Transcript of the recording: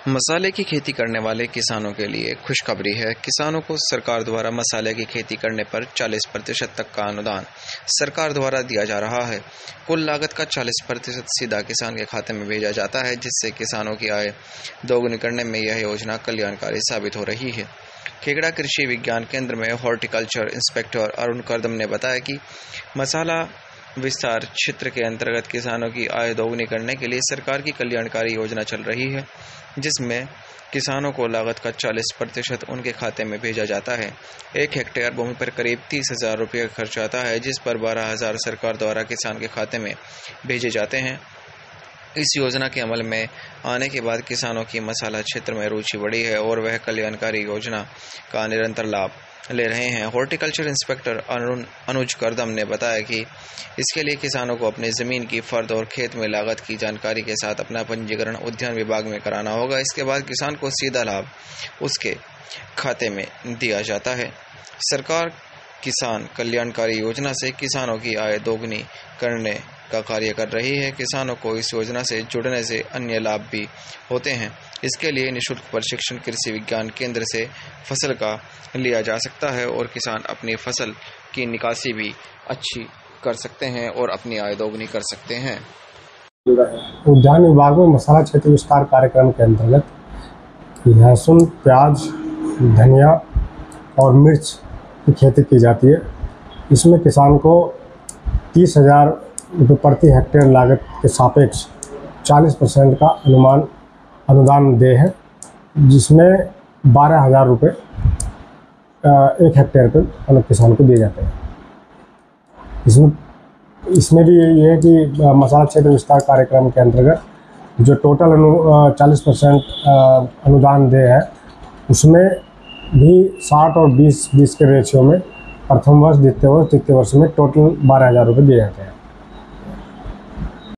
मसाले की खेती करने वाले किसानों के लिए खुशखबरी है। किसानों को सरकार द्वारा मसाले की खेती करने पर 40% तक का अनुदान सरकार द्वारा दिया जा रहा है। कुल लागत का 40% सीधा किसान के खाते में भेजा जाता है, जिससे किसानों की आय दोगुनी करने में यह योजना कल्याणकारी साबित हो रही है। खेगड़ा कृषि विज्ञान केंद्र में हॉर्टिकल्चर इंस्पेक्टर अरुण करदम ने बताया कि मसाला विस्तार क्षेत्र के अंतर्गत किसानों की आय दोगुनी करने के लिए सरकार की कल्याणकारी योजना चल रही है, जिसमें किसानों को लागत का 40% उनके खाते में भेजा जाता है। 1 हेक्टेयर भूमि पर करीब 30,000 रुपये खर्च आता है, जिस पर 12,000 सरकार द्वारा किसान के खाते में भेजे जाते हैं। इस योजना के अमल में आने के बाद किसानों की मसाला क्षेत्र में रुचि बढ़ी है और वह कल्याणकारी योजना का निरंतर लाभ ले रहे हैं। हॉर्टिकल्चर इंस्पेक्टर अनुज करदम ने बताया कि इसके लिए किसानों को अपनी ज़मीन की फर्द और खेत में लागत की जानकारी के साथ अपना पंजीकरण उद्यान विभाग में कराना होगा। इसके बाद किसान को सीधा लाभ उसके खाते में दिया जाता है। सरकार किसान कल्याणकारी योजना से किसानों की आय दोगुनी करने का कार्य कर रही है। किसानों को इस योजना से जुड़ने से अन्य लाभ भी होते हैं। इसके लिए निःशुल्क प्रशिक्षण कृषि विज्ञान केंद्र से फसल का लिया जा सकता है और किसान अपनी फसल की निकासी भी अच्छी कर सकते हैं और अपनी आय दोगुनी कर सकते हैं। उद्यान विभाग में मसाला क्षेत्र विस्तार कार्यक्रम के अंतर्गत लहसुन, प्याज, धनिया और मिर्च की खेती की जाती है। इसमें किसान को 30,000 रुपये प्रति हेक्टेयर लागत के सापेक्ष 40% का अनुदान दे है, जिसमें 12,000 रुपये 1 हेक्टेयर पर किसान को दिए जाते हैं। इसमें भी यही है कि मसाला क्षेत्र विस्तार कार्यक्रम के अंतर्गत जो टोटल 40% अनुदान दे है, उसमें भी 60 और 20 के रेशियो में प्रथम वर्ष, द्वितीय वर्ष, तृतीय वर्ष में टोटल 12,000 रुपये दिए जाते हैं।